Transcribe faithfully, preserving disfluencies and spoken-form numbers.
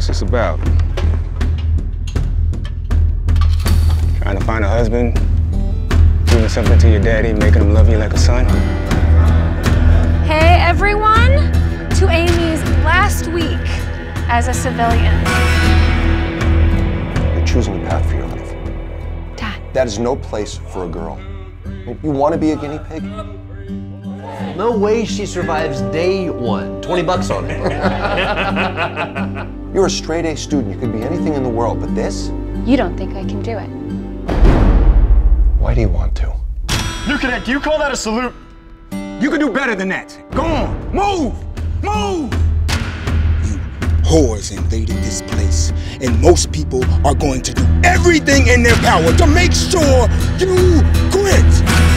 What's this about? Trying to find a husband, doing something to your daddy, making him love you like a son? Hey, everyone, to Amy's last week as a civilian. You're choosing a path for your life. Dad. That is no place for a girl. You want to be a guinea pig? No way she survives day one. twenty bucks on it. You're a straight A student. You could be anything in the world, but this? You don't think I can do it? Why do you want to? New cadet, do you call that a salute? You can do better than that. Go on, move, move! You whores invaded this place, and most people are going to do everything in their power to make sure you quit.